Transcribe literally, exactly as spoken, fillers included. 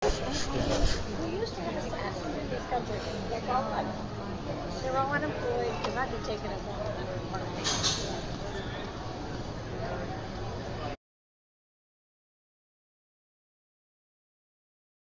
We used to have a captain in this country. They're all, un- they're all unemployed. They're not taking us on.